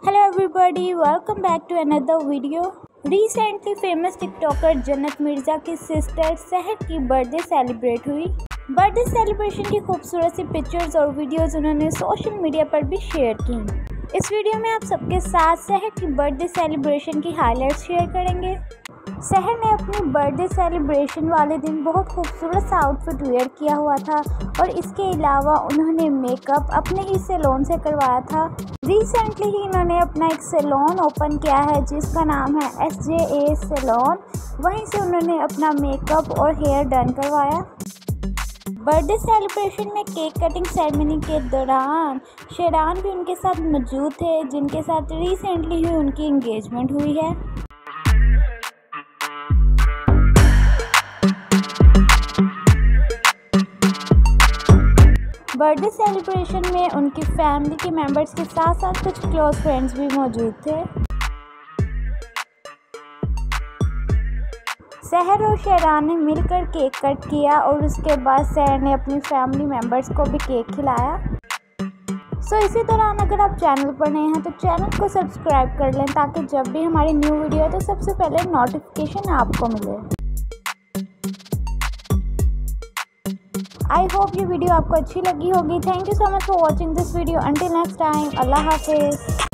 Hello everybody, welcome back to another video. Recently famous tiktoker Jannat Mirza की sister Sehar की birthday celebrate हुई। Birthday celebration की खूबसूरत सी पिक्चर्स और वीडियोस उन्होंने सोशल मीडिया पर भी शेयर की। इस वीडियो में आप सबके साथ सहर की बर्थडे सेलिब्रेशन की हाइलाइट्स शेयर करेंगे। सहर ने अपनी बर्थडे सेलिब्रेशन वाले दिन बहुत खूबसूरत सा आउटफिट वेयर किया हुआ था और इसके अलावा उन्होंने मेकअप अपने ही सैलून से करवाया था। रिसेंटली ही इन्होंने अपना एक सैलून ओपन किया है जिसका नाम है SJA सैलून। वहीं से उन्होंने अपना मेकअप और हेयर डन करवाया। बर्थडे सेलिब्रेशन में केक कटिंग सेरेमनी के दौरान शेरान भी उनके साथ मौजूद थे, जिनके साथ रिसेंटली ही उनकी एंगेजमेंट हुई है। बर्थडे सेलिब्रेशन में उनकी फैमिली के मेंबर्स के साथ साथ कुछ क्लोज फ्रेंड्स भी मौजूद थे। सहर और शेरान ने मिलकर केक कट किया और उसके बाद सहर ने अपनी फैमिली मेंबर्स को भी केक खिलाया। इसी दौरान अगर आप चैनल पर नए हैं तो चैनल को सब्सक्राइब कर लें ताकि जब भी हमारी न्यू वीडियो है तो सबसे पहले नोटिफिकेशन आपको मिले। आई होप ये वीडियो आपको अच्छी लगी होगी। Thank you so much for watching this video. Until next time, अल्लाह हाफिज़।